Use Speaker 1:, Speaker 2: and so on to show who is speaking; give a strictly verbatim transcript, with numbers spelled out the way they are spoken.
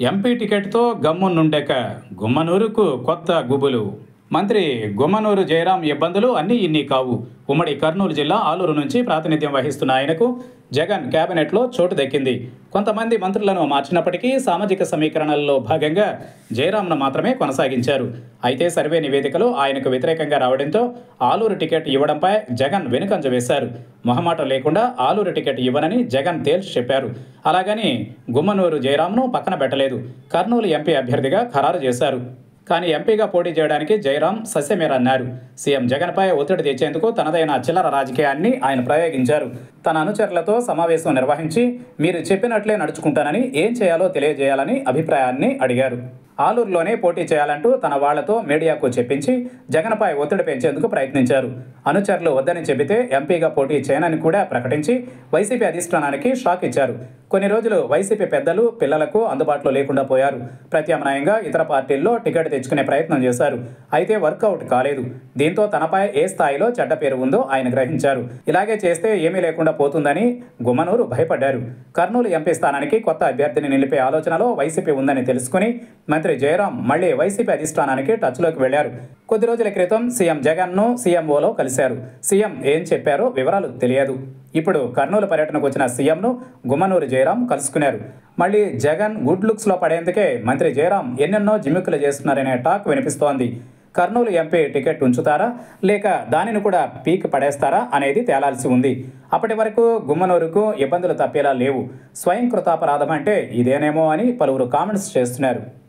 Speaker 1: MP టికెట్తో గమ్మునుండెక గుమ్మనూరుకు కొత్త గుబులు. మంత్రి గుమ్మనూరు జయరాం ఇబ్బందులు అన్నీ ఇన్ని కావు. ఉమ్మడి కర్నూలు జిల్లా ఆలూరు నుంచి ప్రాతినిధ్యం వహిస్తున్న ఆయనకు జగన్ కేబినెట్లో చోటు దక్కింది. కొంతమంది మంత్రులను మార్చినప్పటికీ సామాజిక సమీకరణల్లో భాగంగా జయరాంను మాత్రమే కొనసాగించారు. అయితే సర్వే నివేదికలు ఆయనకు వ్యతిరేకంగా రావడంతో ఆలూరు టికెట్ ఇవ్వడంపై జగన్ వెనుకంజ వేశారు. మొహమాటం లేకుండా ఆలూరు టికెట్ ఇవ్వనని జగన్ తేల్చి చెప్పారు. అలాగని గుమ్మనూరు జయరాంను పక్కన పెట్టలేదు. కర్నూలు ఎంపీ అభ్యర్థిగా ఖరారు చేశారు. కానీ ఎంపీగా పోటీ చేయడానికి జయరాం సస్యమేరన్నారు. సీఎం జగన్పై ఒత్తిడి తెచ్చేందుకు తనదైన చిల్లర రాజకీయాన్ని ఆయన ప్రయోగించారు. తన అనుచరులతో సమావేశం నిర్వహించి మీరు చెప్పినట్లే నడుచుకుంటానని, ఏం చేయాలో తెలియజేయాలని అభిప్రాయాన్ని అడిగారు. ఆలూరులోనే పోటీ చేయాలంటూ తన వాళ్లతో మీడియాకు చెప్పించి జగన్పై ఒత్తిడి పెంచేందుకు ప్రయత్నించారు. అనుచరులు వద్దని చెబితే ఎంపీగా పోటీ చేయనని కూడా ప్రకటించి వైసీపీ అధిష్టానానికి షాక్ ఇచ్చారు. కొన్ని రోజులు వైసీపీ పెద్దలు పిల్లలకు అందుబాటులో లేకుండా పోయారు. ప్రత్యామ్నాయంగా ఇతర పార్టీల్లో టికెట్ తెచ్చుకునే ప్రయత్నం చేశారు. అయితే వర్కౌట్ కాలేదు. దీంతో తనపై ఏ స్థాయిలో చెడ్డ పేరు ఉందో ఆయన గ్రహించారు. ఇలాగే చేస్తే ఏమీ లేకుండా పోతుందని గుమ్మనూరు భయపడ్డారు. కర్నూలు ఎంపీ స్థానానికి కొత్త అభ్యర్థిని నిలిపే ఆలోచనలో వైసీపీ ఉందని తెలుసుకుని మంత్రి జయరాం మళ్లీ వైసీపీ అధిష్టానానికి టచ్లోకి వెళ్లారు. కొద్ది రోజుల క్రితం సీఎం జగన్ను సీఎంఓలో కలిశారు. సీఎం ఏం చెప్పారో వివరాలు తెలియదు. ఇప్పుడు కర్నూలు పర్యటనకు వచ్చిన సీఎంను గుమ్మనూరు జయరాం కలుసుకున్నారు. మళ్ళీ జగన్ గుడ్ లుక్స్లో పడేందుకే మంత్రి జయరాం ఎన్నెన్నో జిమ్మిక్కులు చేస్తున్నారనే టాక్ వినిపిస్తోంది. కర్నూలు ఎంపీ టికెట్ ఉంచుతారా లేక దానిని కూడా పీక్ పడేస్తారా అనేది తేలాల్సి ఉంది. అప్పటి వరకు గుమ్మనూరుకు ఇబ్బందులు తప్పేలా లేవు. స్వయం కృతాపరాధం అంటే ఇదేనేమో అని పలువురు కామెంట్స్ చేస్తున్నారు.